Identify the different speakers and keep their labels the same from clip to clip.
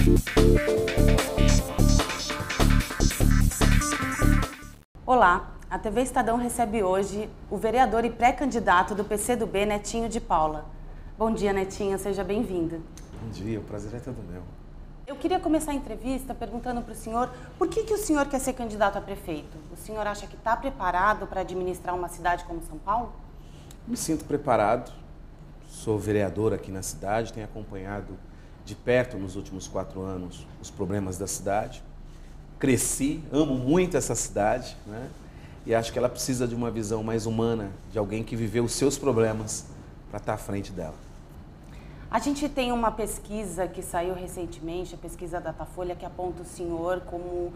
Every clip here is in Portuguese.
Speaker 1: Olá, a TV Estadão recebe hoje o vereador e pré-candidato do PCdoB, Netinho de Paula. Bom dia, Netinho, seja bem-vindo.
Speaker 2: Bom dia, o prazer é todo meu.
Speaker 1: Eu queria começar a entrevista perguntando para o senhor por que o senhor quer ser candidato a prefeito? O senhor acha que está preparado para administrar uma cidade como São Paulo?
Speaker 2: Me sinto preparado, sou vereador aqui na cidade, tenho acompanhado de perto nos últimos 4 anos os problemas da cidade. Cresci, amo muito essa cidade, né? E acho que ela precisa de uma visão mais humana, de alguém que viveu os seus problemas para estar à frente dela.
Speaker 1: A gente tem uma pesquisa que saiu recentemente, a pesquisa Datafolha, que aponta o senhor como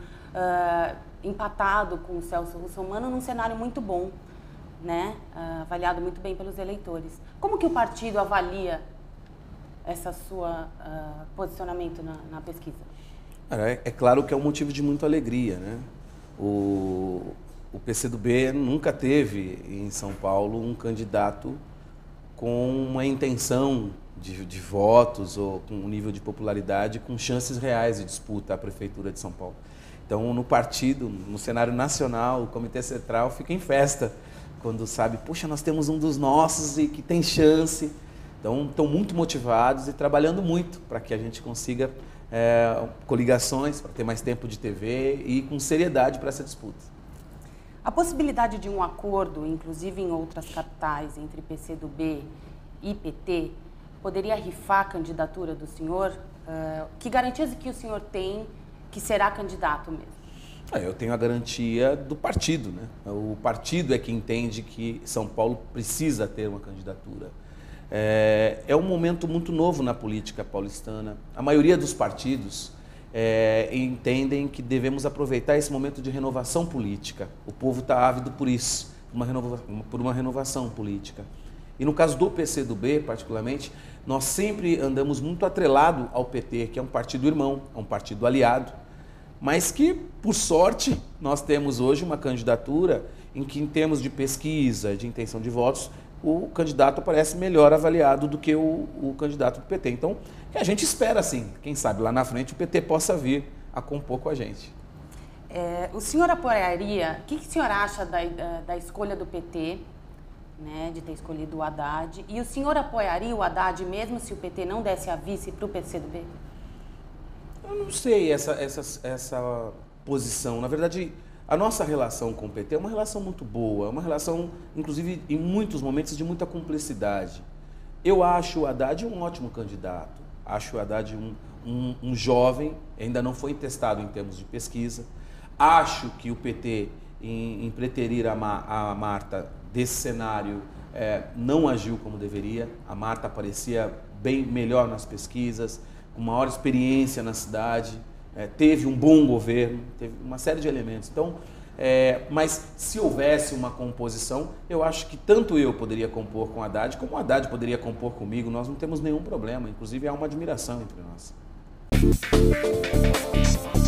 Speaker 1: empatado com o Celso Russomano num cenário muito bom, né? Avaliado muito bem pelos eleitores. Como que o partido avalia essa sua posicionamento na pesquisa?
Speaker 2: É claro que é um motivo de muita alegria, né? O PCdoB nunca teve em São Paulo um candidato com uma intenção de votos ou com um nível de popularidade com chances reais de disputa à Prefeitura de São Paulo. Então, no partido, no cenário nacional, o Comitê Central fica em festa quando sabe, poxa, nós temos um dos nossos e que tem chance. Então, estão muito motivados e trabalhando muito para que a gente consiga coligações, para ter mais tempo de TV e com seriedade para essa disputa.
Speaker 1: A possibilidade de um acordo, inclusive em outras capitais, entre PCdoB e PT, poderia rifar a candidatura do senhor? Que garantias que o senhor tem que será candidato mesmo?
Speaker 2: Eu tenho a garantia do partido, né? O partido é que entende que São Paulo precisa ter uma candidatura. É um momento muito novo na política paulistana. A maioria dos partidos entendem que devemos aproveitar esse momento de renovação política. O povo está ávido por isso, por uma renovação política. E no caso do PCdoB, particularmente, nós sempre andamos muito atrelado ao PT, que é um partido irmão, é um partido aliado, mas que, por sorte, nós temos hoje uma candidatura em que, em termos de pesquisa, de intenção de votos, o candidato aparece melhor avaliado do que o candidato do PT. Então, a gente espera, assim, quem sabe lá na frente o PT possa vir a compor com a gente.
Speaker 1: O senhor apoiaria, o que o senhor acha da escolha do PT, né, de ter escolhido o Haddad, e o senhor apoiaria o Haddad mesmo se o PT não desse a vice para o PCdoB?
Speaker 2: Eu não sei essa posição. Na verdade, a nossa relação com o PT é uma relação muito boa, é uma relação, inclusive, em muitos momentos, de muita cumplicidade. Eu acho o Haddad um ótimo candidato, acho o Haddad um jovem, ainda não foi testado em termos de pesquisa. Acho que o PT, em preterir a Marta desse cenário, não agiu como deveria. A Marta parecia bem melhor nas pesquisas, com maior experiência na cidade, teve um bom governo, teve uma série de elementos. Então, mas se houvesse uma composição, eu acho que tanto eu poderia compor com o Haddad, como o Haddad poderia compor comigo. Nós não temos nenhum problema, inclusive há uma admiração entre nós.